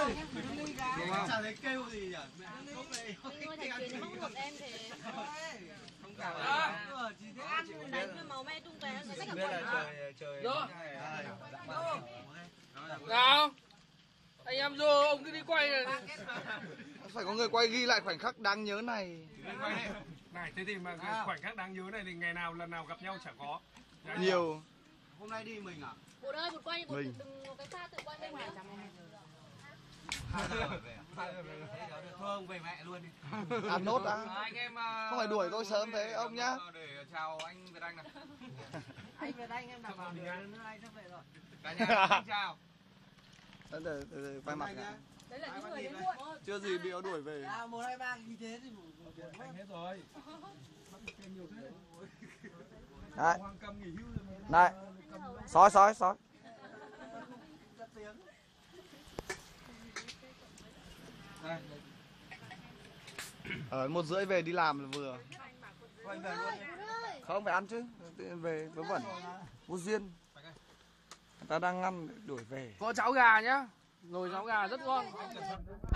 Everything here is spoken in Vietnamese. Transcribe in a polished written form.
Chả thấy kêu gì nhỉ? Anh ơi, thầy Truyền mong một em thì Không cảm chỉ thế ăn đánh với màu me tung tóe nó sẽ biết là trời Nào, anh em vô ông cứ đi quay này. Phải có người quay ghi lại khoảnh khắc đáng nhớ này. Này, thế thì mà khoảnh khắc đáng nhớ này thì ngày nào lần nào gặp nhau chả có. Nhiều. Hôm nay đi mình à? Bụt ơi, Bụt quay, Bụt Mình. đừng có cái pha tự quay bên ngoài. 2 giờ về à? Thôi ông về mẹ luôn đi. Ăn nốt đã. Anh em Không phải đuổi tôi sớm thế ông nhá. Để chào anh Việt Anh này. Anh Việt Anh em đảm bảo được nữa anh sắp về rồi. Cả nhà xin chào. Để quay mặt nhá. Đấy là những người đến muộn. Chưa gì bị nó đuổi về. 1, 2, 3 như thế thì Anh hết rồi. Đấy. Này. Sói. Ở 1:30 về đi làm là vừa. Không phải ăn chứ, về vớ vẩn. Vô duyên. Người ta đang ăn đuổi về. Có cháo gà nhá. Nồi cháo gà rất ngon.